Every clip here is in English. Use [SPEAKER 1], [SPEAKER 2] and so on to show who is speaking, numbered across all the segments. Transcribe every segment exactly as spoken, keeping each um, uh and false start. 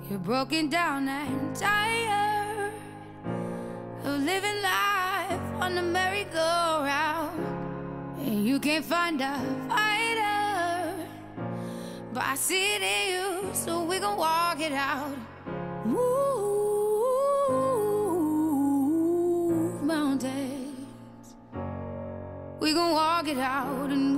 [SPEAKER 1] You're broken down and tired of living life on the merry-go-round, and you can't find a fighter, but I see it in you, so we gon' walk it out. Move mountains, we gon' walk it out and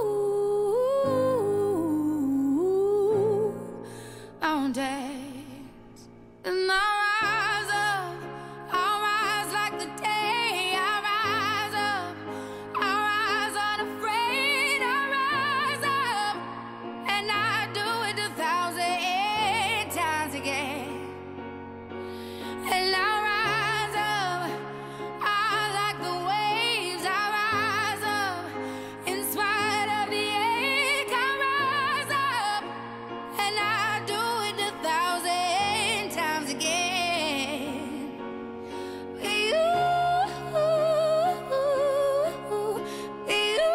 [SPEAKER 1] move mountains. And I'll rise up, I'll rise like the day. I'll rise up, I'll rise unafraid. I'll rise up, and I'll do it a thousand times again. And I'll rise up, I'll like the waves. I'll rise up, in spite of the ache. I'll rise up, and I'll do it a thousand times again. With you, with you,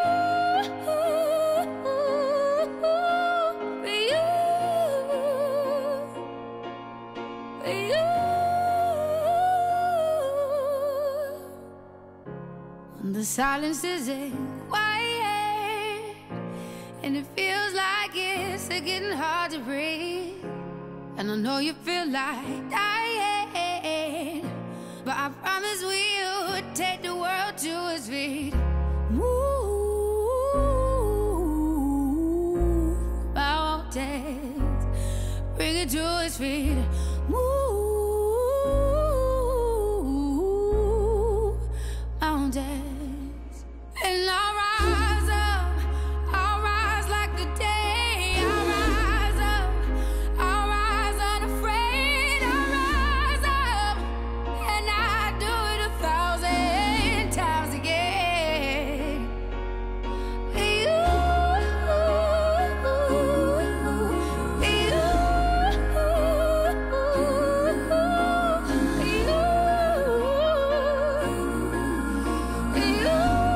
[SPEAKER 1] with you, with you. When the silence isn't quiet and it feels like it's getting hard to breathe, and I know you feel like dying, but I promise we'll take the world to its feet. Move mountains, bring it to its feet. Move mountains, and I'll rise up, I'll rise like the day. I'll rise up, I'll rise unafraid. I'll rise up, and I'll do it a thousand times again. With you, with you, with you, with you.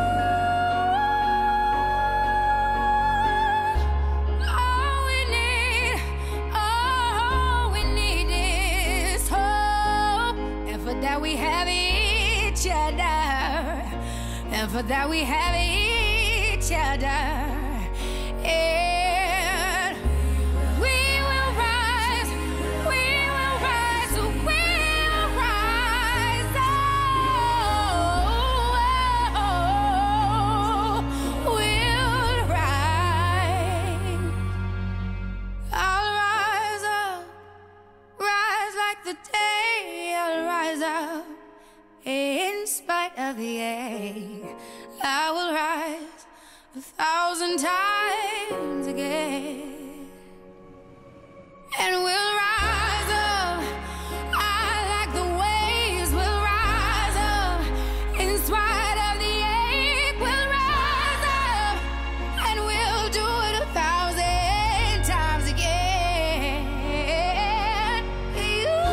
[SPEAKER 1] All we need, all we need is hope, and for that we have each other, and for that we have each other. And we will rise, we will rise, we'll rise. Oh, we'll rise. I'll rise up, rise like the day. I'll rise up, in spite of the ache. I will rise a thousand times again. And we'll rise up, I like the waves. We'll rise up, in spite of the ache. We'll rise up, and we'll do it a thousand times again. You,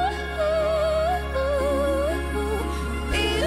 [SPEAKER 1] you,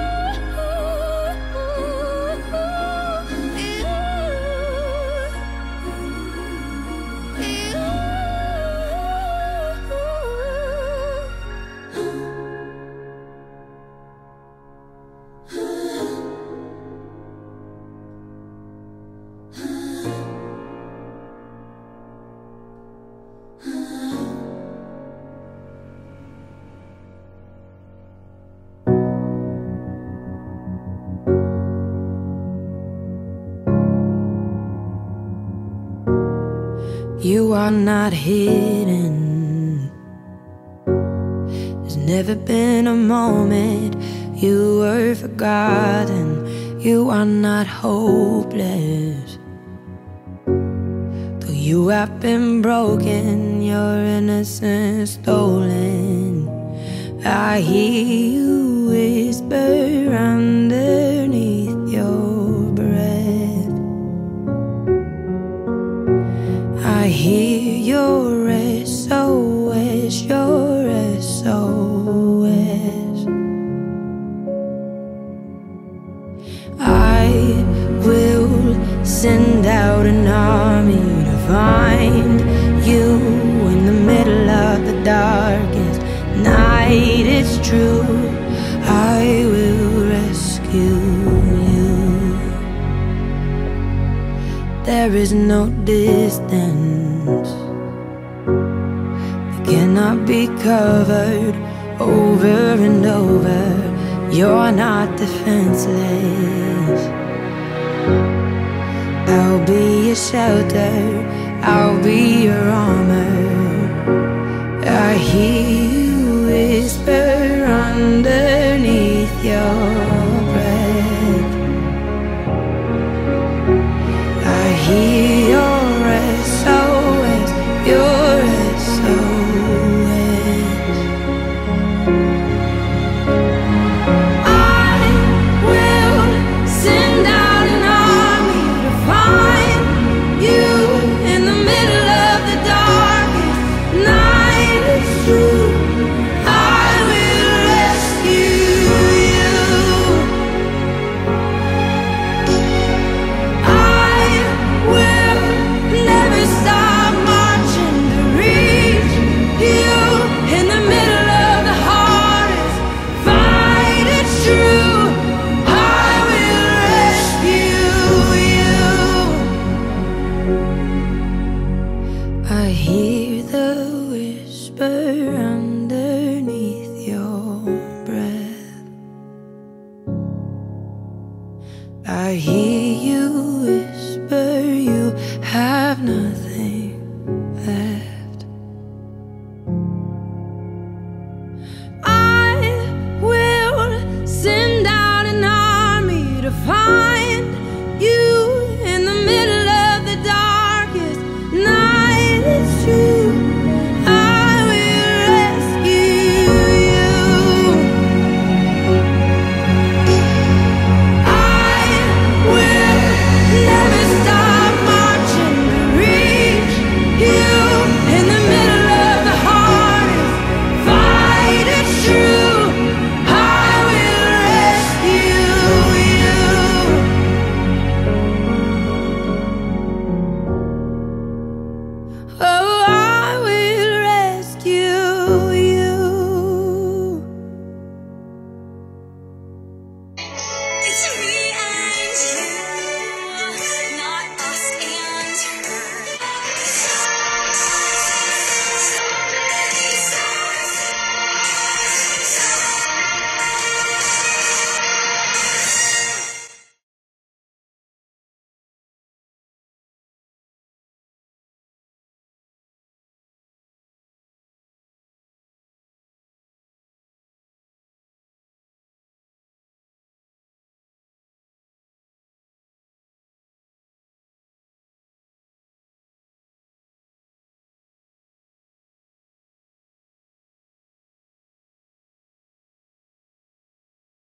[SPEAKER 1] You are not hidden. There's never been a moment you were forgotten. You are not hopeless. Though you have been broken, your innocence stolen, I hear you whisper underneath your breath. I hear your S O S, your S O S. I will send out an army to find you in the middle of the true, I will rescue you. There is no distance that cannot be covered over and over. You're not defenseless. I'll be your shelter, I'll be your armor. I hear you whisper underneath your